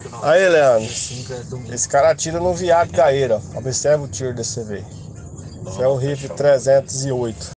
Aí, Leandro, esse cara atira no viado gaeiro, ó. Observa o tiro desse CV. Isso é o rifle 308.